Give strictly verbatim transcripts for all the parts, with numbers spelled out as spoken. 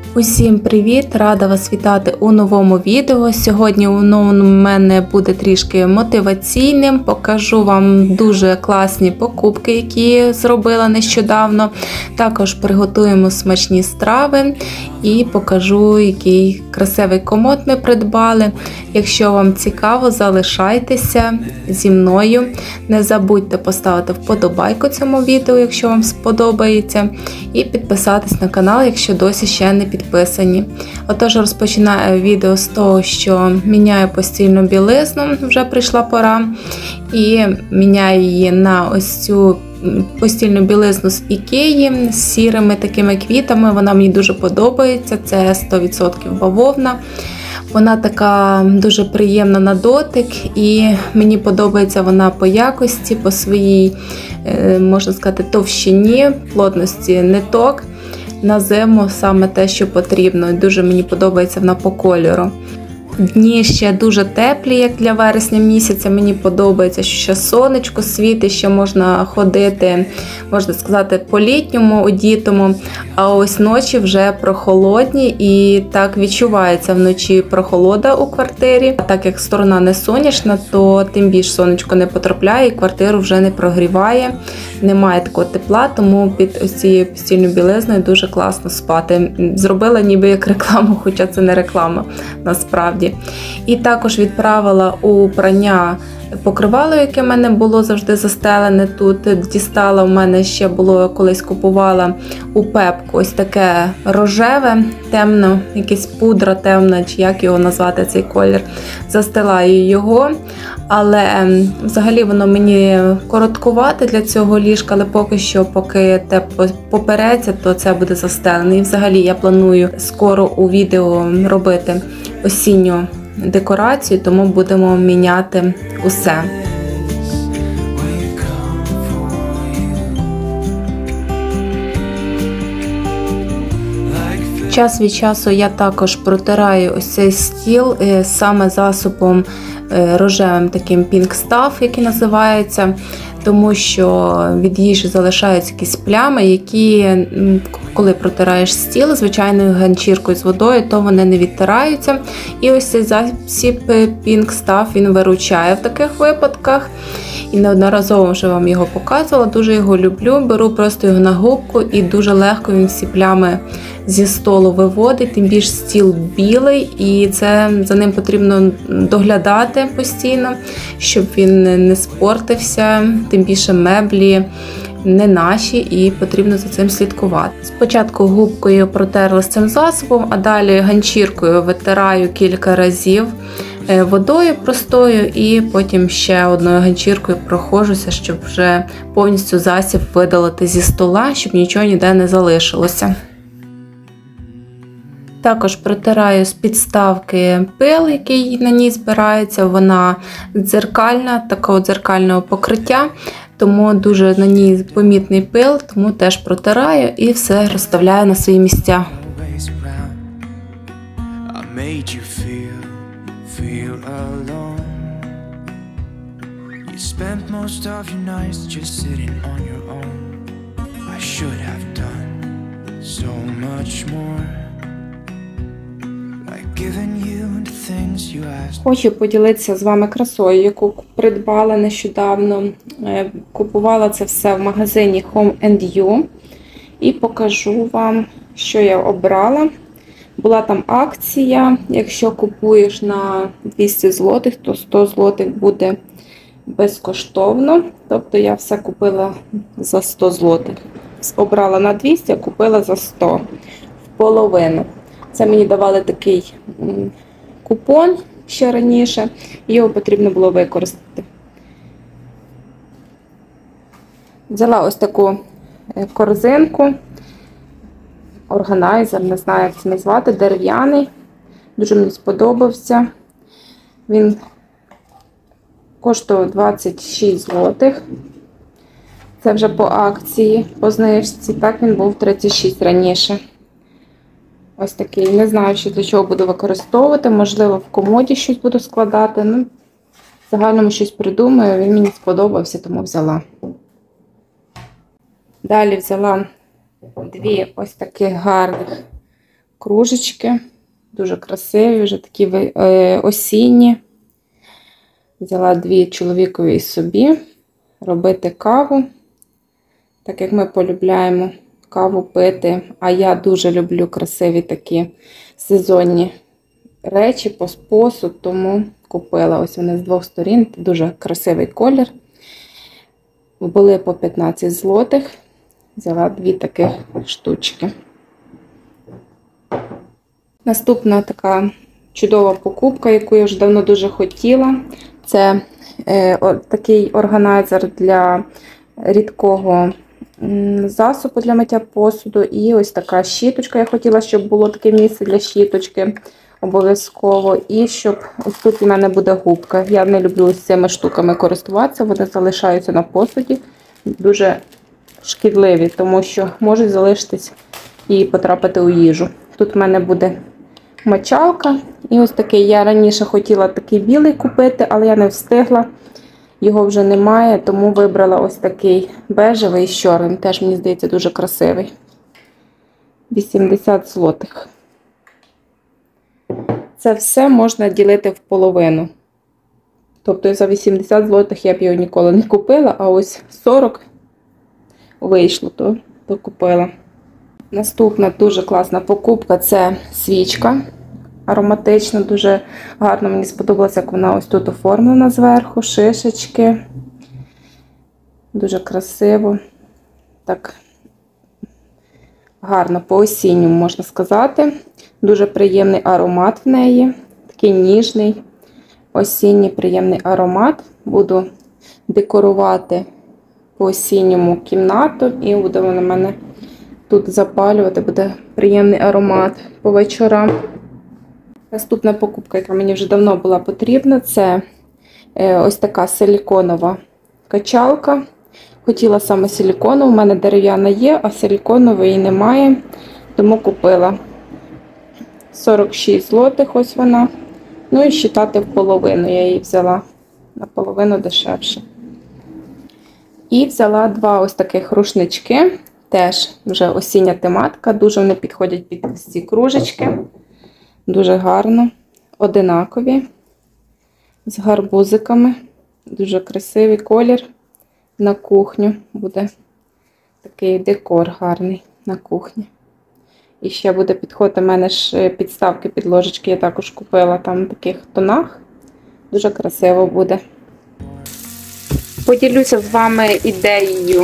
Усім привіт! Рада вас вітати у новому відео. Сьогодні воно у мене буде трішки мотиваційним. Покажу вам дуже класні покупки, які зробила нещодавно. Також приготуємо смачні страви і покажу, який красивий комод ми придбали. Якщо вам цікаво, залишайтеся зі мною. Не забудьте поставити вподобайку цьому відео, якщо вам сподобається, і підписатись на канал, якщо досі ще не підписані. Підписані. Отож, розпочинаю відео з того, що міняю постільну білизну, вже прийшла пора, і міняю її на ось цю постільну білизну з Ікеї, з сірими такими квітами. Вона мені дуже подобається, це сто відсотків бавовна. Вона така дуже приємна на дотик, і мені подобається вона по якості, по своїй, можна сказати, товщині, плотності ниток. На зиму саме те, що потрібно. Дуже мені подобається вона по кольору. Дні ще дуже теплі, як для вересня місяця. Мені подобається, що ще сонечко світить, ще можна ходити, можна сказати, по-літньому, одітому. А ось ночі вже прохолодні, і так відчувається вночі прохолода у квартирі. А так як сторона не сонячна, то тим більше сонечко не потрапляє і квартиру вже не прогріває. Немає такого тепла, тому під ось цією постільною білизною дуже класно спати. Зробила ніби як рекламу, хоча це не реклама насправді. І також відправила у прання покривало, яке в мене було завжди застелене тут. Дістала, в мене ще було, колись купувала у Пепку, ось таке рожеве, темно, якась пудра темна, чи як його назвати, цей колір. Застилаю його, але взагалі воно мені короткувате для цього ліжка, але поки що, поки те попереться, то це буде застелене. І взагалі я планую скоро у відео робити осінню декорацію, тому будемо міняти усе. Час від часу я також протираю ось цей стіл саме засобом рожевим таким Pink Stuff, який називається, тому що від їжі залишаються якісь плями, які, коли протираєш стіл звичайною ганчіркою з водою, то вони не відтираються. І ось цей засіб Pink Stuff, він виручає в таких випадках. І неодноразово вже вам його показувала, дуже його люблю. Беру просто його на губку і дуже легко він всі плями зі столу виводить, тим більше стіл білий, і це за ним потрібно доглядати постійно, щоб він не спортився, тим більше меблі не наші, і потрібно за цим слідкувати. Спочатку губкою протерла з цим засобом, а далі ганчіркою витираю кілька разів водою простою, і потім ще одною ганчіркою проходжуся, щоб вже повністю засіб видалити зі стола, щоб нічого ніде не залишилося. Також протираю з підставки пил, який на ній збирається. Вона дзеркальна, такого дзеркального покриття, тому дуже на ній помітний пил, тому теж протираю і все розставляю на свої місця. Хочу поділитися з вами красою, яку придбала нещодавно. Купувала це все в магазині Home енд You. І покажу вам, що я обрала. Була там акція, якщо купуєш на двісті злотих, то сто злотих буде безкоштовно. Тобто я все купила за сто злотих. Обрала на двісті, а купила за сто. В половину. Це мені давали такий купон ще раніше, його потрібно було використати. Взяла ось таку корзинку, органайзер, не знаю, як це назвати, дерев'яний. Дуже мені сподобався. Він коштував двадцять шість злотих. Це вже по акції, по знижці. Так, він був тридцять шість раніше. Ось такий. Не знаю, що для чого буду використовувати. Можливо, в комоді щось буду складати. Ну, в загальному щось придумаю. Він мені сподобався, тому взяла. Далі взяла дві ось таких гарних кружечки. Дуже красиві, вже такі осінні. Взяла дві чоловікові і собі. Робити каву. Так як ми полюбляємо каву пити. А я дуже люблю красиві такі сезонні речі, посуд, тому купила. Ось вони з двох сторін. Дуже красивий колір. Були по п'ятнадцять злотих. Взяла дві таких штучки. Наступна така чудова покупка, яку я вже давно дуже хотіла. Це е, о, такий органайзер для рідкого м, засобу для миття посуду. І ось така щіточка. Я хотіла, щоб було таке місце для щіточки обов'язково. І щоб ось тут у мене буде губка. Я не люблю з цими штуками користуватися, вони залишаються на посуді. Дуже шкідливі, тому що можуть залишитись і потрапити у їжу. Тут в мене буде мочалка. І ось такий, я раніше хотіла такий білий купити, але я не встигла. Його вже немає, тому вибрала ось такий бежевий з чорним. Теж, мені здається, дуже красивий. вісімдесят злотих. Це все можна ділити в половину. Тобто за вісімдесят злотих я б його ніколи не купила, а ось сорок вийшло, то, то купила. Наступна дуже класна покупка – це свічка ароматична. Дуже гарно мені сподобалося, як вона ось тут оформлена зверху, шишечки. Дуже красиво. Так гарно по-осінньому, можна сказати. Дуже приємний аромат в неї. Такий ніжний, осінній приємний аромат. Буду декорувати по-осінньому кімнату і буде вона мене тут запалювати, буде приємний аромат по вечорам. Наступна покупка, яка мені вже давно була потрібна, це ось така силіконова качалка. Хотіла саме силіконову, у мене дерев'яна є, а силіконової немає, тому купила. сорок шість злотих ось вона. Ну і считати в половину я її взяла, наполовину дешевше. І взяла два ось таких рушнички. Теж вже осіння тематика, дуже вони підходять під ці кружечки. Дуже гарно, одинакові, з гарбузиками. Дуже красивий колір на кухню. Буде такий декор гарний на кухні. І ще буде підходити, у мене ж підставки під ложечки я також купила там в таких тонах. Дуже красиво буде. Поділюся з вами ідеєю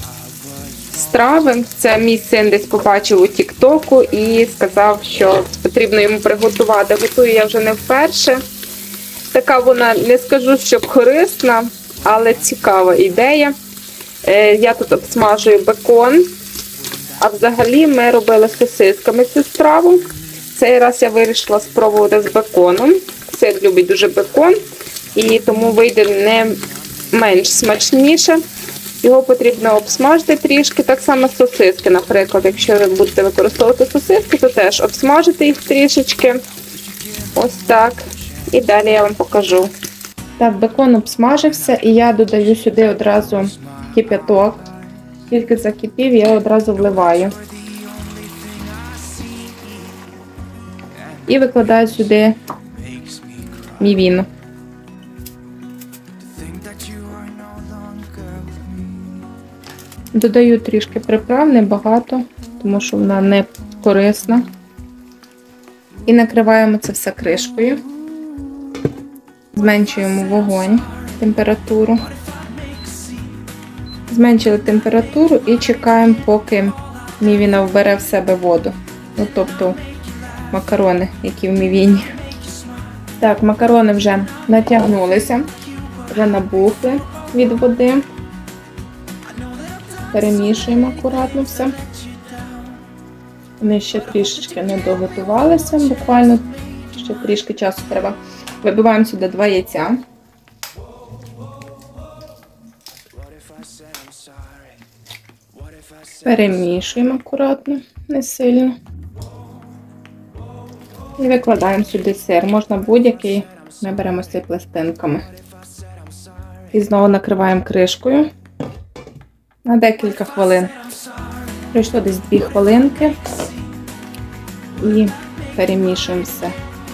страви. Це мій син десь побачив у тік-току і сказав, що потрібно йому приготувати. Готую я вже не вперше. Така вона, не скажу, що корисна, але цікава ідея. Я тут обсмажую бекон. А взагалі ми робили з сосисками цю страву. Цей раз я вирішила спробувати з беконом. Син любить дуже бекон, і тому вийде не менш смачніше. Його потрібно обсмажити трішки. Так само сосиски, наприклад, якщо ви будете використовувати сосиски, то теж обсмажити їх трішечки. Ось так. І далі я вам покажу. Так, бекон обсмажився, і я додаю сюди одразу кип'яток. Тільки закипів, я одразу вливаю. І викладаю сюди мівіну. Додаю трішки приправ, небагато, тому що вона не корисна. І накриваємо це все кришкою. Зменшуємо вогонь, температуру. Зменшили температуру і чекаємо, поки мівіна вбере в себе воду. Ну, тобто макарони, які в мівіні. Так, макарони вже натягнулися, вже набухли від води. Перемішуємо акуратно все. Вони ще трішечки не доготувалися, буквально ще трішки часу треба. Вибиваємо сюди два яйця. Перемішуємо акуратно, не сильно. І викладаємо сюди сир. Можна будь-який, ми беремо з цими пластинками. І знову накриваємо кришкою на декілька хвилин. Пройшло десь дві хвилинки. І перемішуємо все.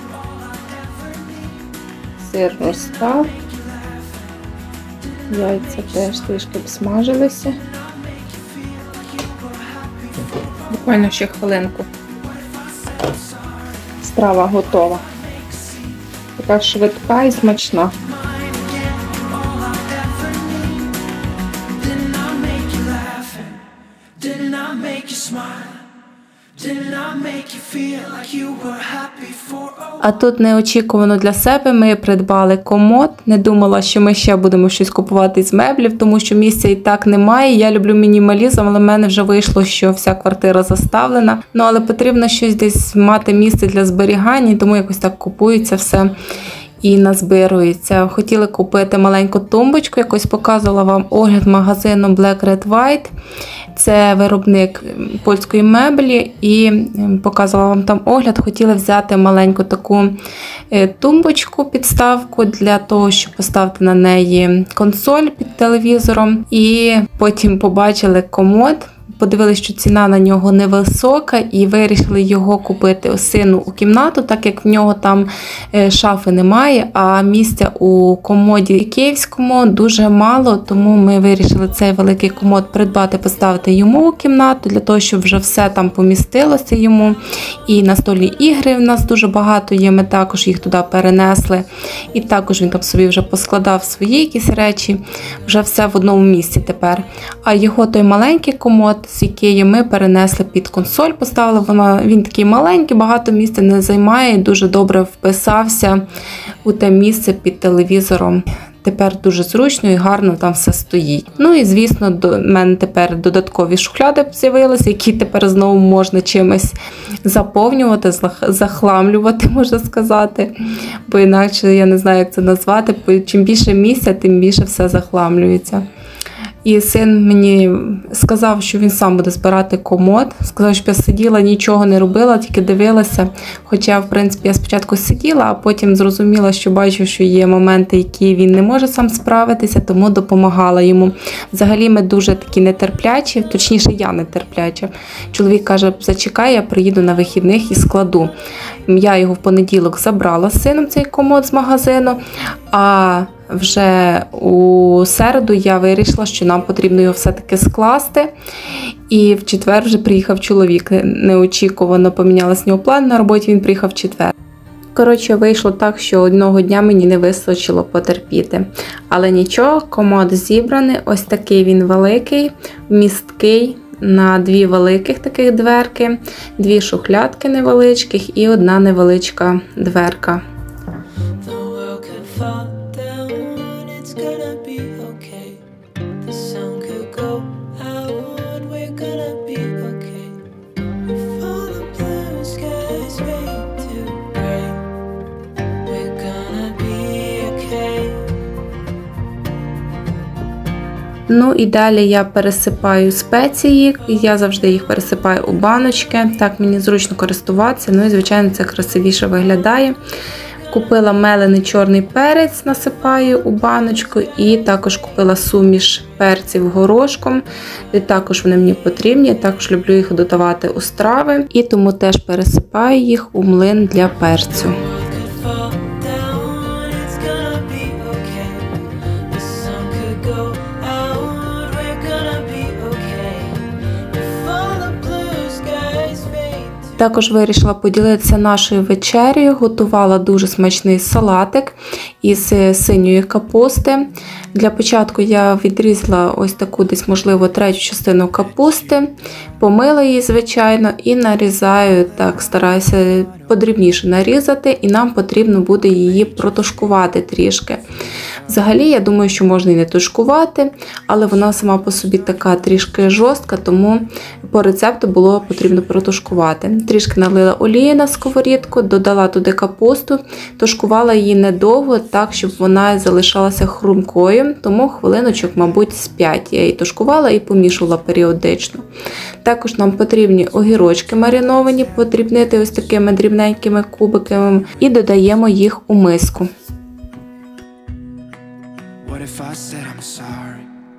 Сир розстав. Яйця теж трішки обсмажилися. Буквально ще хвилинку. Страва готова. Така швидка і смачна. А тут неочікувано для себе ми придбали комод. Не думала, що ми ще будемо щось купувати з меблів, тому що місця і так немає. Я люблю мінімалізм, але в мене вже вийшло, що вся квартира заставлена. Ну, але потрібно щось десь мати місце для зберігання, тому якось так купується все і назбирується. Хотіли купити маленьку тумбочку, якось показувала вам огляд магазину Black Red White. Це виробник польської меблі, і показувала вам там огляд. Хотіли взяти маленьку таку тумбочку, підставку для того, щоб поставити на неї консоль під телевізором. І потім побачили комод. Подивилися, що ціна на нього невисока, і вирішили його купити сину у кімнату, так як в нього там шафи немає, а місця у комоді київському дуже мало, тому ми вирішили цей великий комод придбати, поставити йому у кімнату, для того, щоб вже все там помістилося йому. І настольні ігри в нас дуже багато є, ми також їх туди перенесли. І також він там собі вже поскладав свої якісь речі, вже все в одному місці тепер. А його той маленький комод з Ікеї ми перенесли під консоль, поставили, вона, він такий маленький, багато місця не займає і дуже добре вписався у те місце під телевізором. Тепер дуже зручно і гарно там все стоїть. Ну і, звісно, до мене тепер додаткові шухляди з'явилися, які тепер знову можна чимось заповнювати, захламлювати, можна сказати. Бо інакше я не знаю, як це назвати, бо чим більше місця, тим більше все захламлюється. І син мені сказав, що він сам буде збирати комод. Сказав, що я сиділа, нічого не робила, тільки дивилася. Хоча, в принципі, я спочатку сиділа, а потім зрозуміла, що бачу, що є моменти, які він не може сам справитися, тому допомагала йому. Взагалі ми дуже такі нетерплячі, точніше я нетерпляча. Чоловік каже, зачекай, я приїду на вихідних і складу. Я його в понеділок забрала з сином, цей комод з магазину, а вже у середу я вирішила, що нам потрібно його все-таки скласти. І в четвер вже приїхав чоловік. Неочікувано помінялися нього план на роботі, він приїхав в четвер. Коротше, вийшло так, що одного дня мені не вистачило потерпіти. Але нічого, комод зібраний. Ось такий він великий, місткий, на дві великих таких дверки, дві шухлядки невеличких і одна невеличка дверка. Ну і далі я пересипаю спеції, я завжди їх пересипаю у баночки, так мені зручно користуватися, ну і звичайно це красивіше виглядає. Купила мелений чорний перець, насипаю у баночку, і також купила суміш перців горошком, і також вони мені потрібні, я також люблю їх додавати у страви, і тому теж пересипаю їх у млин для перцю. Також вирішила поділитися нашою вечерею, готувала дуже смачний салатик із синьої капусти. Для початку я відрізала ось таку десь, можливо, третю частину капусти, помила її, звичайно, і нарізаю, так, стараюся подрібніше нарізати, і нам потрібно буде її протушкувати трішки. Взагалі, я думаю, що можна і не тушкувати, але вона сама по собі така трішки жорстка, тому по рецепту було потрібно протушкувати. Трішки налила олії на сковорідку, додала туди капусту, тушкувала її недовго, так, щоб вона залишалася хрумкою, тому хвилиночок, мабуть, з п'ять я її тушкувала і помішувала періодично. Також нам потрібні огірочки мариновані, подрібнити ось такими дрібненькими кубиками, і додаємо їх у миску. What if I said I'm sorry?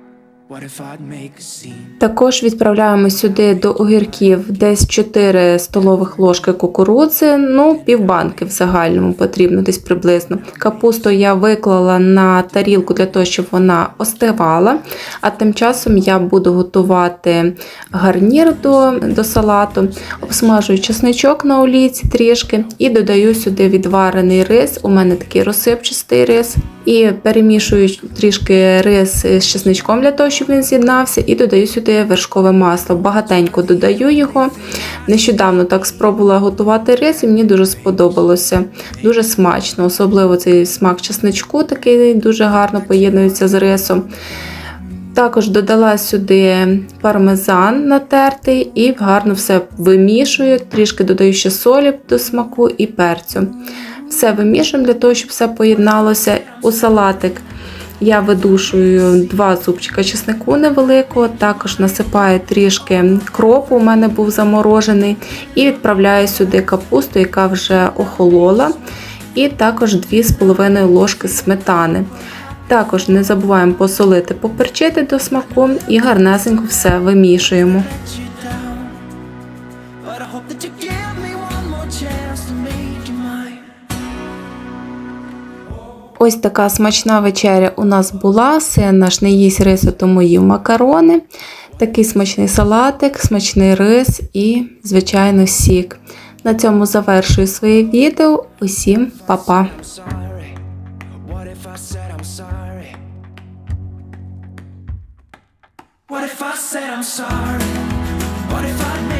Також відправляємо сюди до огірків десь чотири столових ложки кукурудзи, ну півбанки в загальному потрібно десь приблизно. Капусту я виклала на тарілку для того, щоб вона остивала, а тим часом я буду готувати гарнір до, до салату. Обсмажую чесничок на олійці трішки і додаю сюди відварений рис, у мене такий розсипчастий рис. І перемішую трішки рис з чесничком для того, щоб він з'єднався, і додаю сюди вершкове масло. Багатенько додаю його. Нещодавно так спробувала готувати рис і мені дуже сподобалося. Дуже смачно, особливо цей смак чесничку такий дуже гарно поєднується з рисом. Також додала сюди пармезан натертий і гарно все вимішую. Трішки додаю ще солі до смаку і перцю. Все вимішуємо для того, щоб все поєдналося. У салатик я видушую два зубчика чеснику невеликого, також насипаю трішки кропу, у мене був заморожений, і відправляю сюди капусту, яка вже охолола, і також дві з половиною ложки сметани. Також не забуваємо посолити, поперчити до смаку і гарнесенько все вимішуємо. Ось така смачна вечеря у нас була. Син наш не їсть рису, тому їв макарони. Такий смачний салатик, смачний рис і, звичайно, сік. На цьому завершую своє відео. Усім па-па! What if I said I'm sorry? What if I